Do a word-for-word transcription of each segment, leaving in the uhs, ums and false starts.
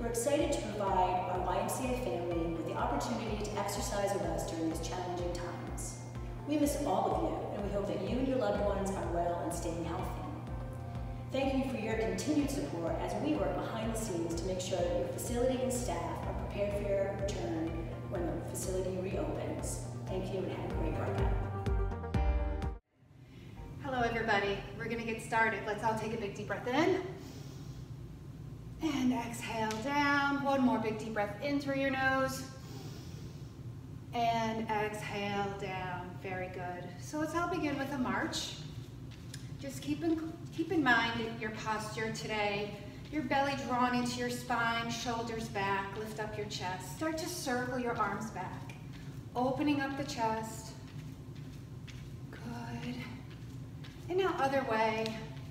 We're excited to provide our Y M C A family with the opportunity to exercise with us during these challenging times. We miss all of you, and we hope that you and your loved ones are well and staying healthy. Thank you for your continued support as we work behind the scenes to make sure that your facility and staff are prepared for your return when the facility reopens. Thank you and have a great workout. Hello everybody, we're gonna get started. Let's all take a big deep breath in. And exhale down. One more big deep breath in through your nose. And exhale down, very good. So let's all begin with a march. Just keep in, keep in mind your posture today, your belly drawn into your spine, shoulders back, lift up your chest. Start to circle your arms back, opening up the chest. Good. And now other way.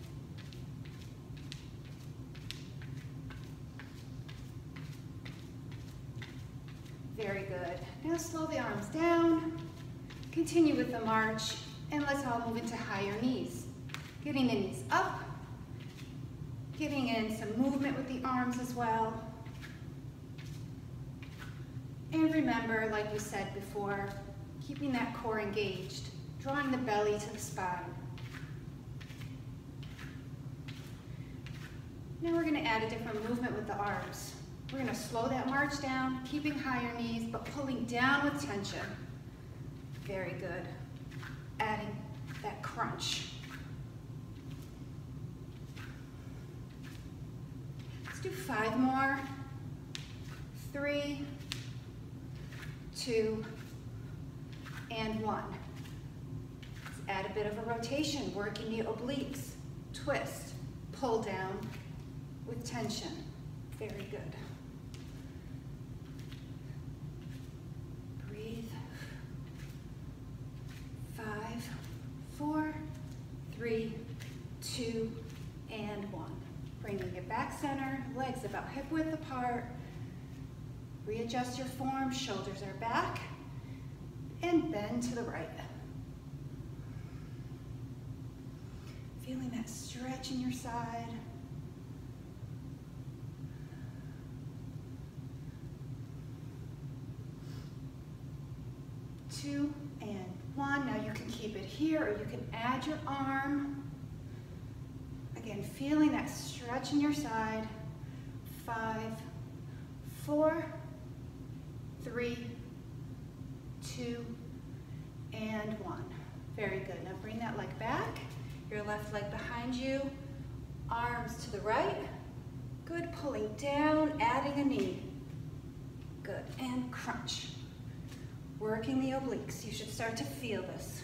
Very good. Now slow the arms down. Continue with the march, and let's all move into higher knees. Getting the knees up, getting in some movement with the arms as well. And remember, like we said before, keeping that core engaged, drawing the belly to the spine. Now we're going to add a different movement with the arms. We're going to slow that march down, keeping higher knees, but pulling down with tension. Very good. Adding that crunch. Let's do five more. Three, two, and one. Let's add a bit of a rotation, working the obliques. Twist, pull down with tension. Very good. Breathe. Five, four, three, two, and one. Bringing it back center, legs about hip width apart. Readjust your form, shoulders are back, and bend to the right. Feeling that stretch in your side. Two and one. Now you can keep it here, or you can add your arm. Again, feeling that stretch in your side. Five, four, three, two, and one. Very good. Now bring that leg back. Your left leg behind you. Arms to the right. Good. Pulling down, adding a knee. Good. And crunch. Working the obliques. You should start to feel this.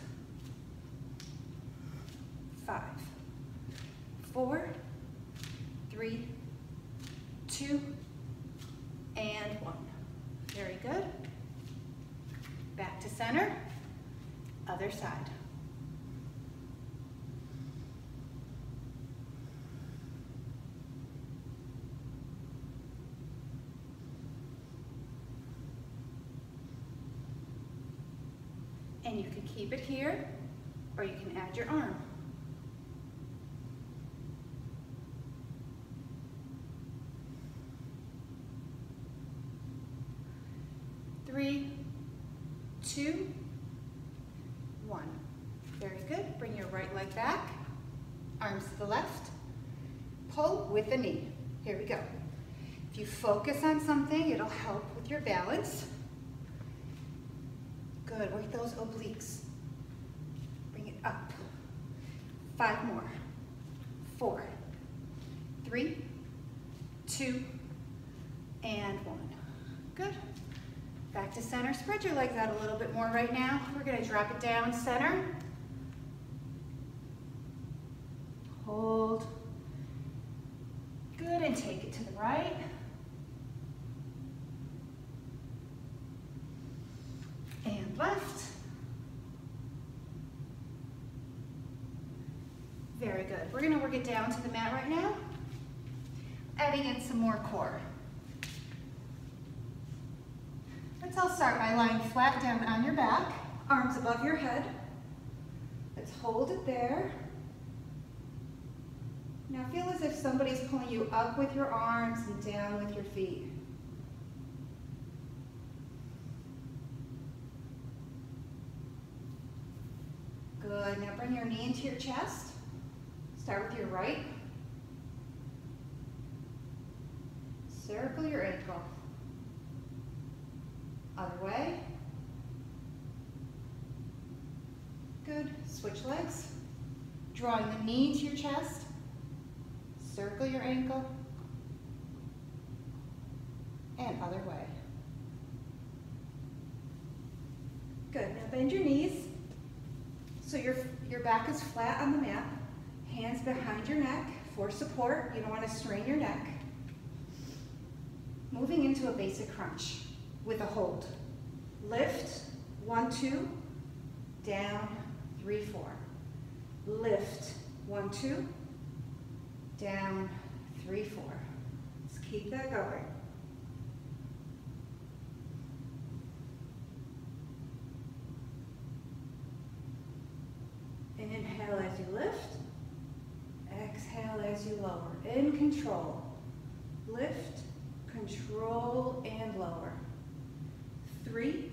Five, four, three, two, and one. Very good. Back to center. Other side. And you can keep it here, or you can add your arm. Three, two, one. Very good. Bring your right leg back, arms to the left. Pull with the knee. Here we go. If you focus on something, it'll help with your balance. Good, work those obliques. Bring it up. Five more. Four, three, two, and one. Good. Back to center. Spread your legs out a little bit more right now. We're gonna drop it down center. Hold. Good, and take it to the right. And left. Very good. We're going to work it down to the mat right now. Adding in some more core. Let's all start by lying flat down on your back, arms above your head. Let's hold it there. Now feel as if somebody's pulling you up with your arms and down with your feet. Good, now bring your knee into your chest. Start with your right. Circle your ankle. Other way. Good, switch legs. Drawing the knee to your chest. Circle your ankle. And other way. Good, now bend your knees. So your, your back is flat on the mat. Hands behind your neck for support. You don't want to strain your neck. Moving into a basic crunch with a hold. Lift, one, two, down, three, four. Lift, one, two, down, three, four. Let's keep that going. And inhale as you lift. Exhale as you lower. In control. Lift, control, and lower. Three,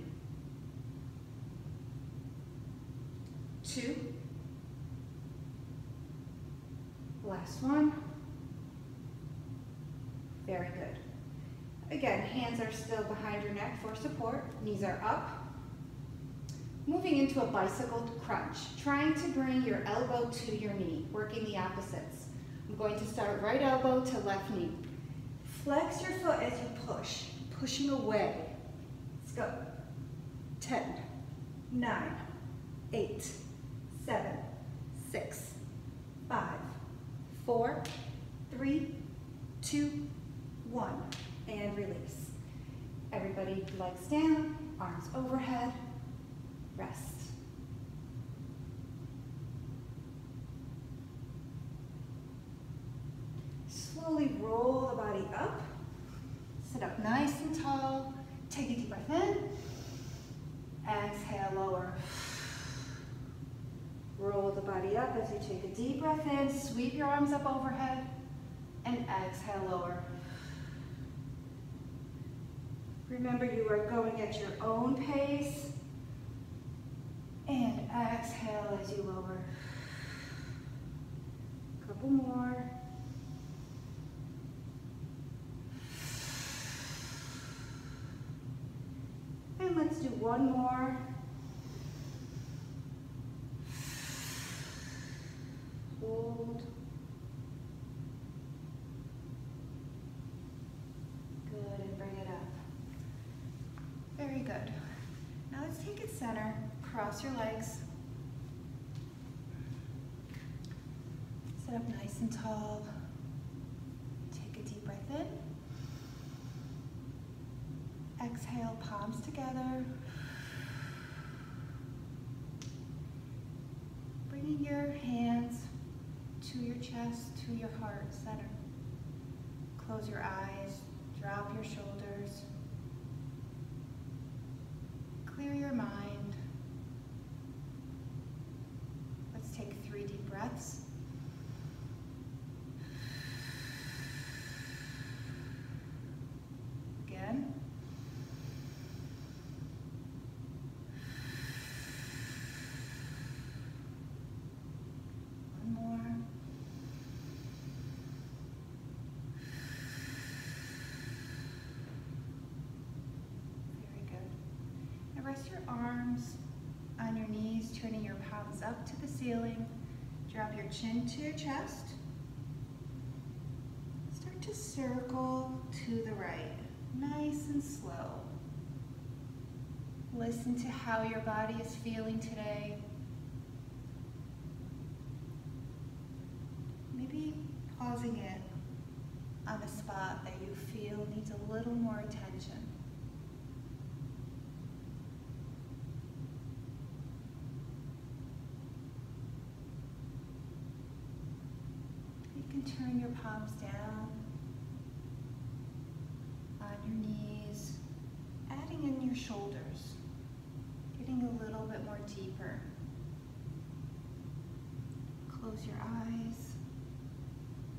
two, last one. Very good. Again, hands are still behind your neck for support. Knees are up. Moving into a bicycle crunch, trying to bring your elbow to your knee, working the opposites. I'm going to start right elbow to left knee. Flex your foot as you push, pushing away. Let's go. ten, nine, eight, seven, six, five, four, three, two, one, and release. Everybody legs down, arms overhead. Rest. Slowly roll the body up. Sit up nice and tall. Take a deep breath in. Exhale, lower. Roll the body up as you take a deep breath in. Sweep your arms up overhead. And exhale, lower. Remember, you are going at your own pace. And exhale as you lower. Couple more. And let's do one more. Hold. Good, and bring it up. Very good. Now let's take it center. Cross your legs. Sit up nice and tall. Take a deep breath in. Exhale, palms together. Bringing your hands to your chest, to your heart center. Close your eyes, drop your shoulders. Clear your mind. Take three deep breaths. Again. One more. Very good. Now rest your arms on your knees, turning your palms up to the ceiling. Drop your chin to your chest. Start to circle to the right, nice and slow. Listen to how your body is feeling today. Maybe pausing it on a spot that you feel needs a little more attention. Turn your palms down on your knees, adding in your shoulders, getting a little bit more deeper. Close your eyes.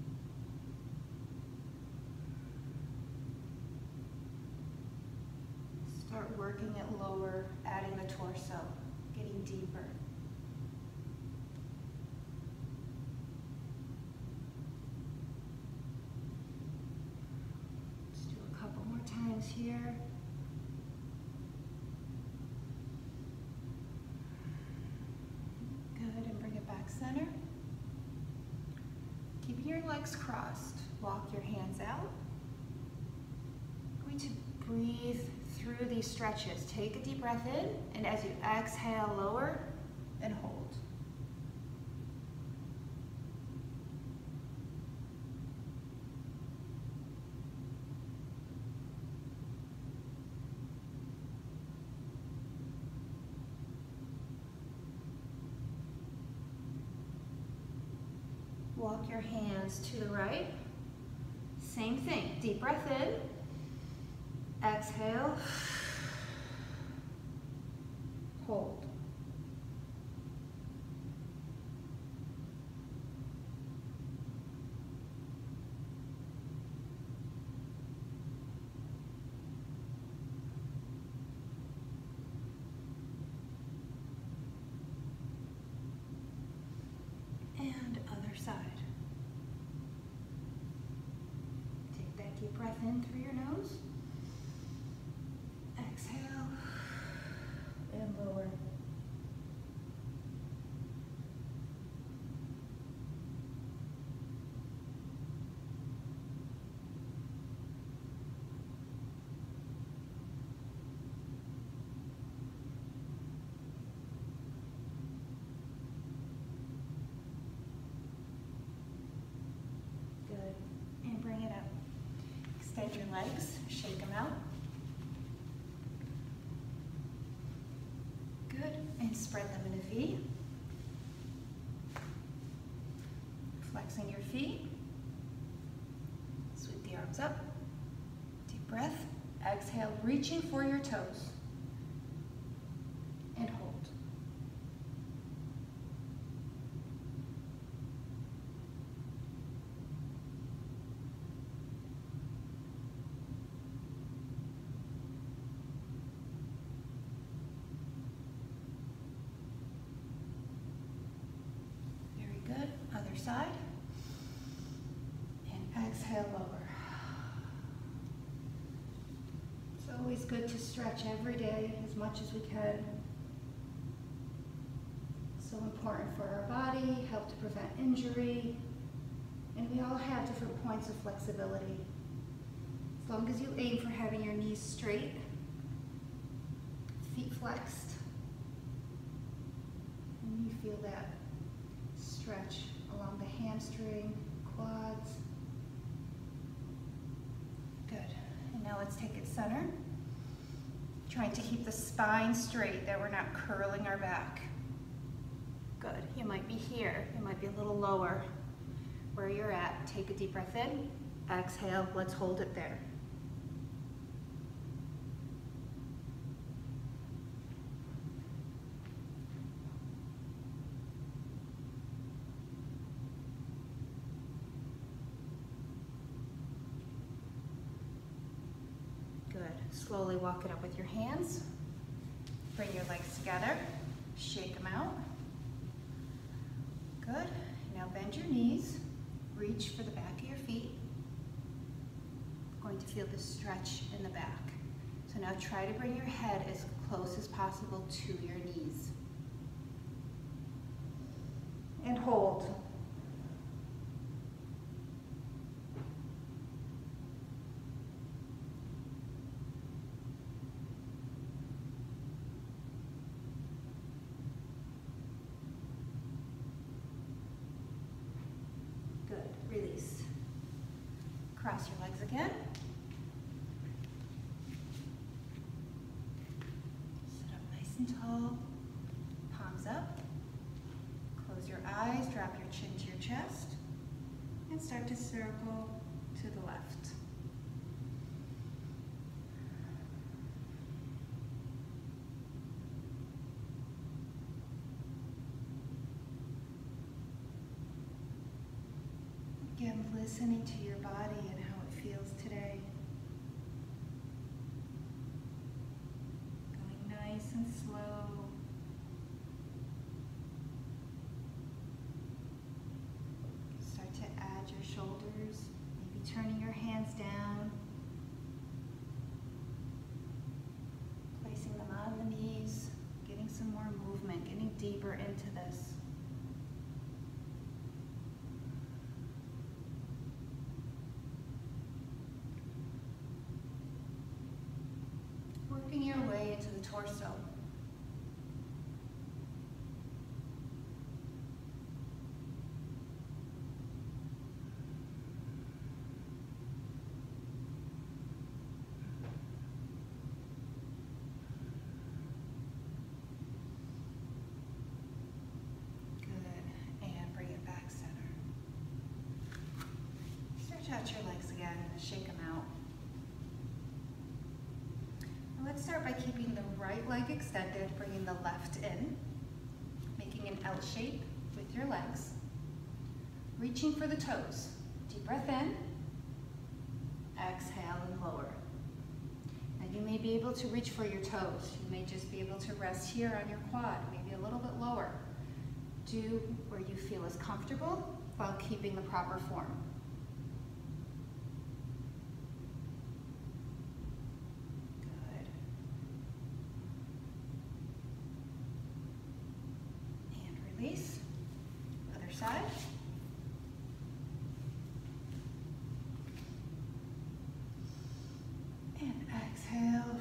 working it lower, adding the torso, getting deeper. Let's do a couple more times here. Good, and bring it back center. Keeping your legs crossed, walk your hands out. Going to breathe through these stretches. Take a deep breath in, and as you exhale, lower and hold. Walk your hands to the right. Same thing, deep breath in, exhale, hold. And other side. Take that deep breath in through your nose. Exhale and lower. Good. And bring it up. Extend your legs, shake them out. Good, and spread them in a V. Flexing your feet. Sweep the arms up. Deep breath. Exhale, reaching for your toes. And hold. Good, other side, and exhale, lower. It's always good to stretch every day as much as we can. So important for our body, help to prevent injury, and we all have different points of flexibility. As long as you aim for having your knees straight, feet flexed, and you feel that stretch along the hamstring, quads. Good. And now let's take it center. Trying to keep the spine straight, that we're not curling our back. Good. You might be here. You might be a little lower. Where you're at, take a deep breath in. Exhale. Let's hold it there. Good. Slowly walk it up with your hands. Bring your legs together. Shake them out. Good. Now bend your knees. Reach for the back of your feet. Going to feel the stretch in the back. So now try to bring your head as close as possible to your knees. And hold. Release. Cross your legs again. Sit up nice and tall. Palms up. Close your eyes, drop your chin to your chest, and start to circle to the left. Again, listening to your body and how it feels today. and slow. Start to add your shoulders, maybe turning your hands down, placing them on the knees, getting some more movement, getting deeper into this. Working your way into the torso. Good, and bring it back center. Stretch out your legs again, shake them out. Let's start by keeping the right leg extended, bringing the left in, making an L shape with your legs, reaching for the toes. Deep breath in, exhale and lower. Now you may be able to reach for your toes. You may just be able to rest here on your quad, maybe a little bit lower. Do where you feel is comfortable while keeping the proper form. Release. Other side. And exhale.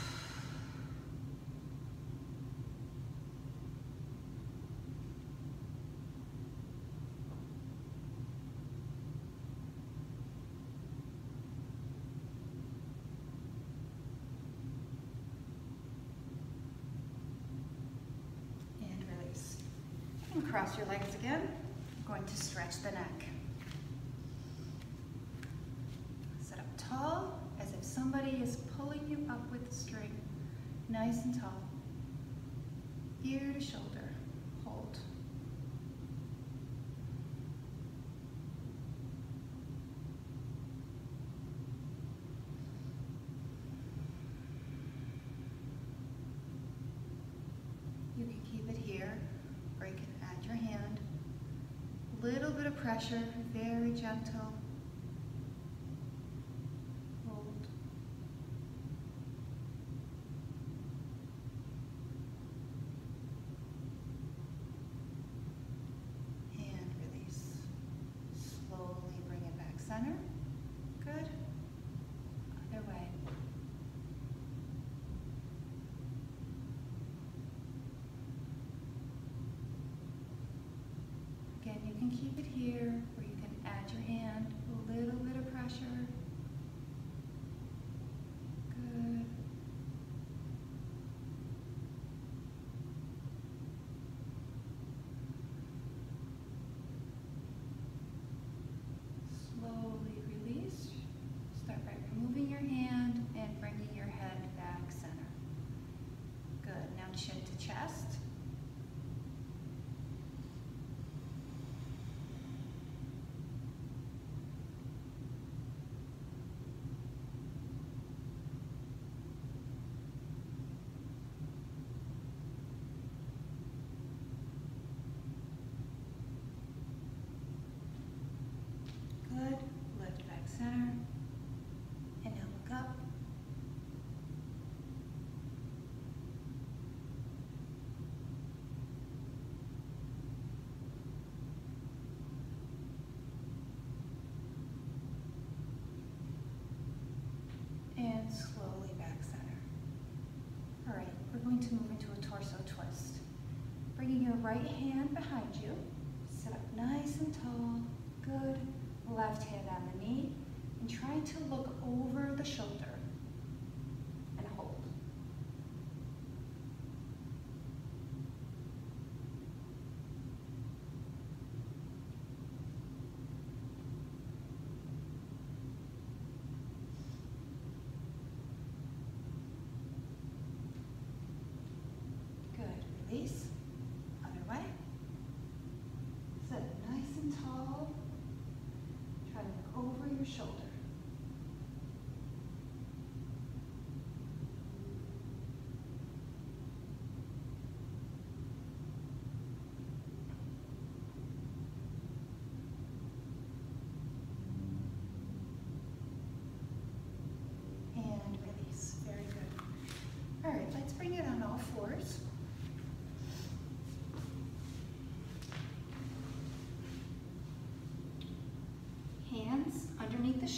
And cross your legs again. I'm going to stretch the neck. Sit up tall, as if somebody is pulling you up with a string. Nice and tall. Ear to shoulder. Hold. You can keep it here, or you can add your hand. Little bit of pressure, very gentle. Hold. And release. Slowly bring it back center. Good. Other way. Again, you can keep it here, or you can add your hand, a little bit of pressure. Good. Slowly release. Start by removing your hand and bringing your head back center. Good. Now chin to chest. Good. Lift back center. And now look up. And slowly back center. All right, we're going to move into a torso twist. Bringing your right hand behind you. Sit up nice and tall. Good. Left hand on the knee. And trying to look over the shoulder. And hold. Good. Release. Other way. Sit nice and tall. Try to look over your shoulder.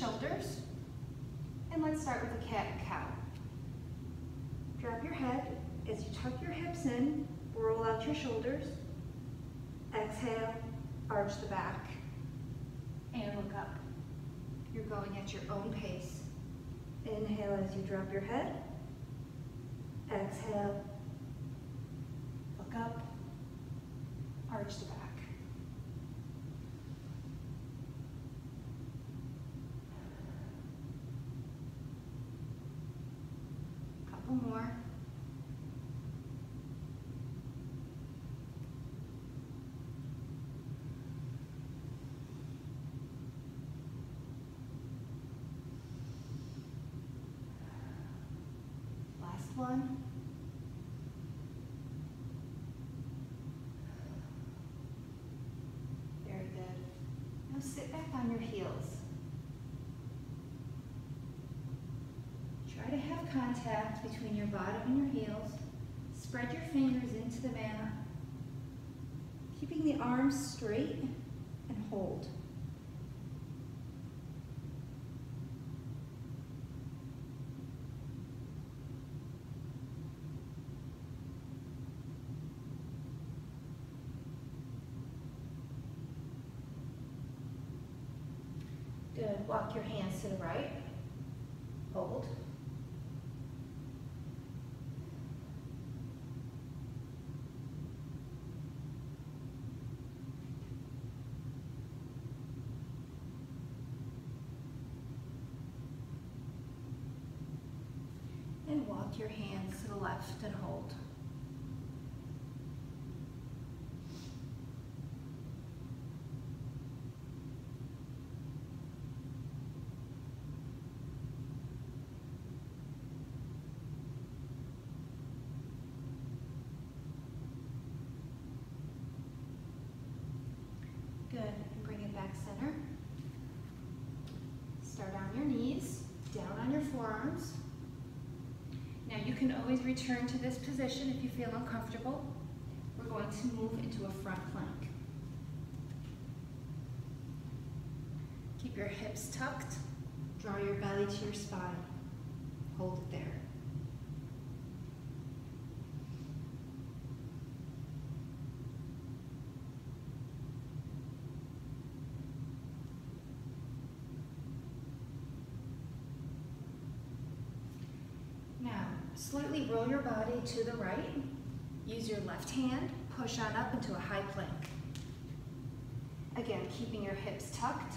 shoulders. And let's start with a cat and cow. Drop your head as you tuck your hips in, roll out your shoulders. Exhale, arch the back, and look up. You're going at your own pace. Inhale as you drop your head. Exhale, look up, arch the back. Couple more. Last one. Very good. Now sit back on your heels. Try to have contact between your bottom and your heels. Spread your fingers into the mat. Keeping the arms straight and hold. Good. Walk your hands to the right. Hold. And walk your hands to the left and hold. Good, and bring it back center. Start on your knees, down on your forearms. Now you can always return to this position if you feel uncomfortable. We're going to move into a front plank. Keep your hips tucked. Draw your belly to your spine. Hold it there. Now, slightly roll your body to the right. Use your left hand, push on up into a high plank. Again, keeping your hips tucked.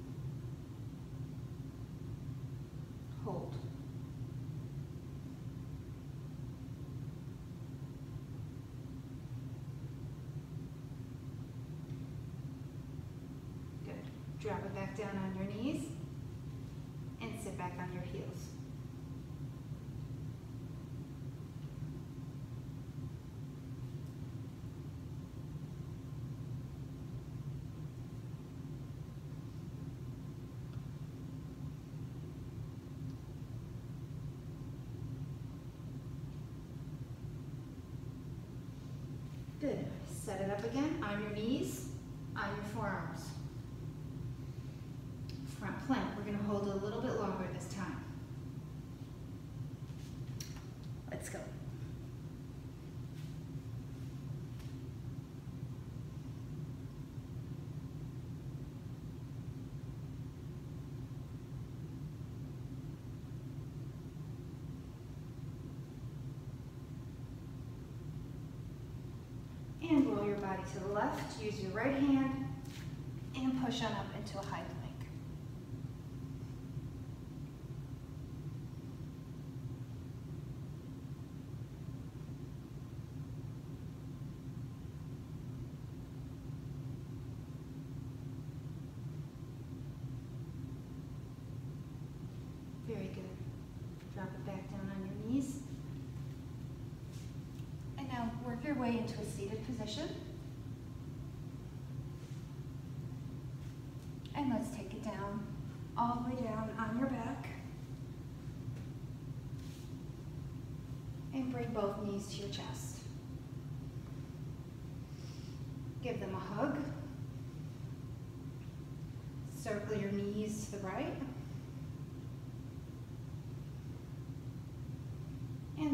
Hold. Good. Drop it back down on your knees and sit back on your heels. Good. Set it up again on your knees, on your forearms. Front plank. We're going to hold a little bit longer this time. Let's go. And roll your body to the left. Use your right hand and push on up into a high plank. Very good. Drop it back down on your knees. And now work your way into a seated position. And let's take it down, all the way down on your back. And bring both knees to your chest. Give them a hug. Circle your knees to the right.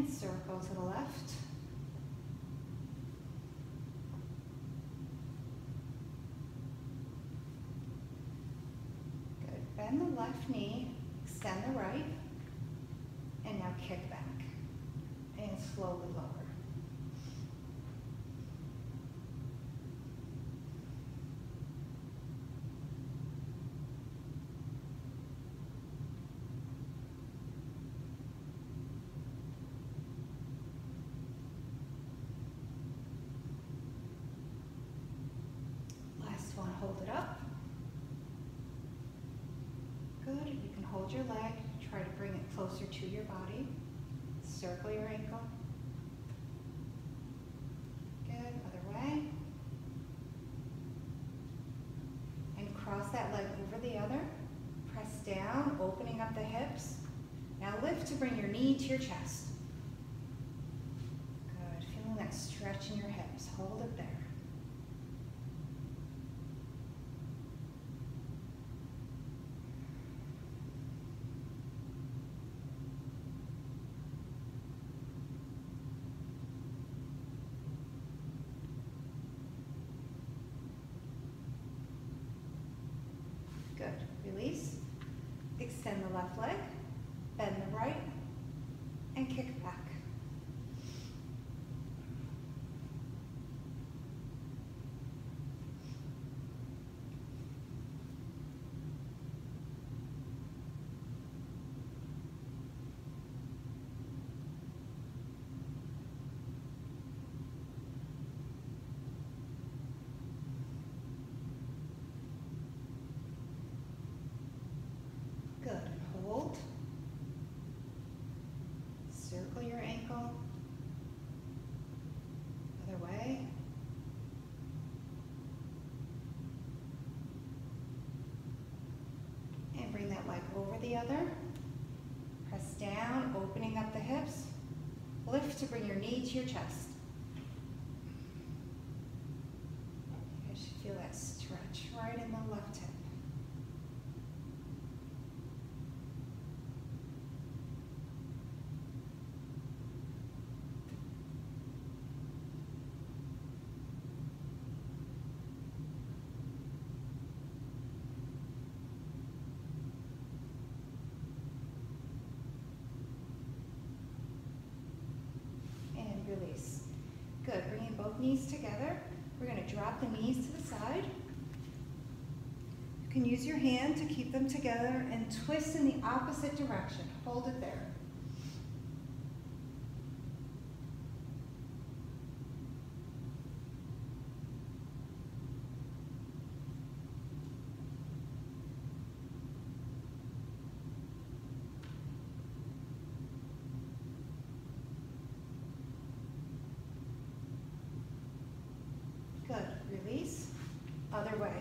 And circle to the left. Good. Bend the left knee, extend the right, and now kick back. And slowly lower. Last one, hold it up. Good, you can hold your leg, try to bring it closer to your body. Circle your ankle. Good, other way. And cross that leg over the other. Press down, opening up the hips. Now lift to bring your knee to your chest. Good, feeling that stretch in your hips. Hold it there. Good. Release. Extend the left leg, bend the right, and kick back. Good. Hold. Circle your ankle. Other way. And bring that leg over the other. Press down, opening up the hips. Lift to bring your knee to your chest. You should feel that stretch right in the left hip. Release. Good, bringing both knees together. We're going to drop the knees to the side. You can use your hand to keep them together and twist in the opposite direction. Hold it there. Good. Release. Other way.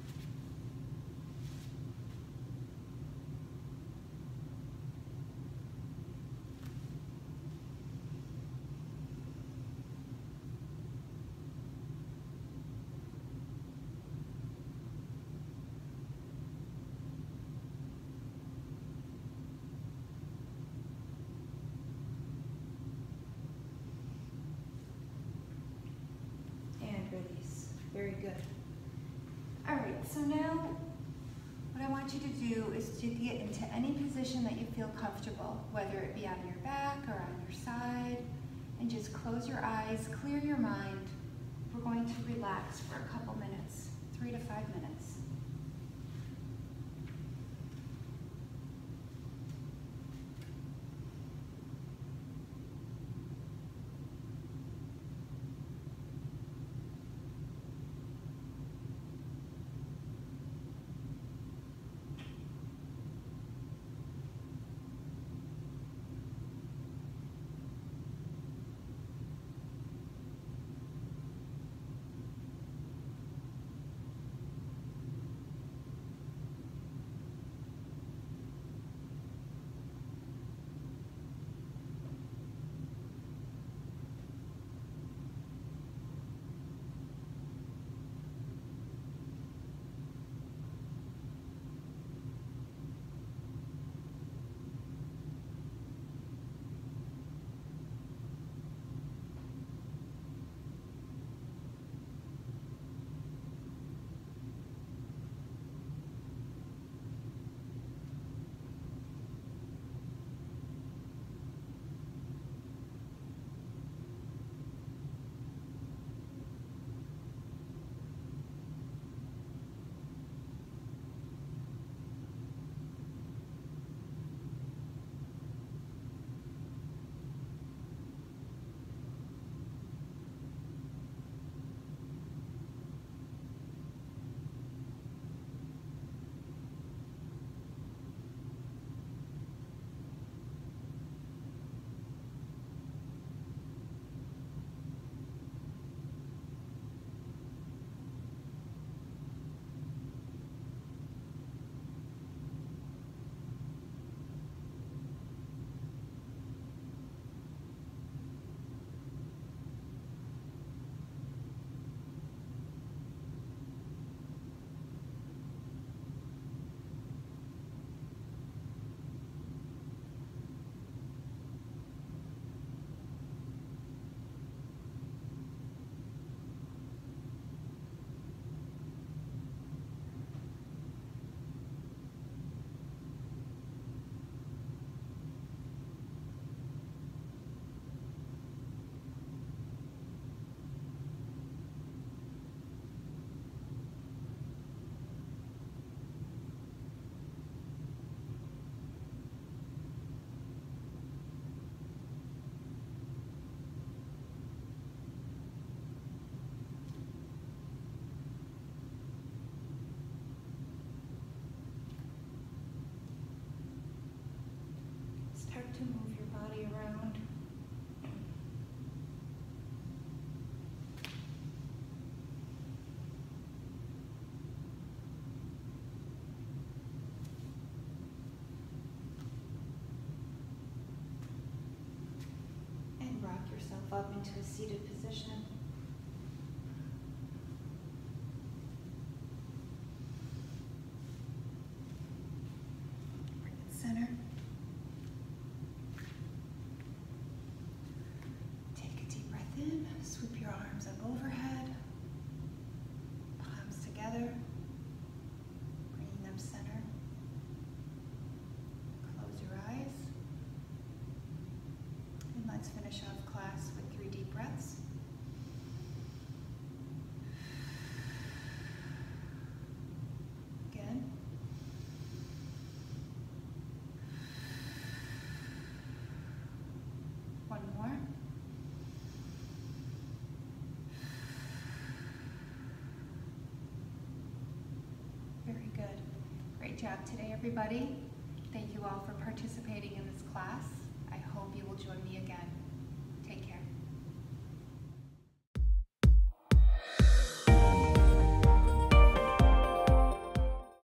Release. Very good. All right, so now what I want you to do is to get into any position that you feel comfortable, whether it be on your back or on your side, and just close your eyes, clear your mind. We're going to relax for a couple minutes, three to five minutes. into a seated position. Bring it center. Take a deep breath in, sweep your arms up overhead, palms together, bringing them center. Close your eyes. And let's finish off class with three deep breaths. Again. One more. Very good. Great job today, everybody. Thank you all for participating in this class. I hope you will join me again.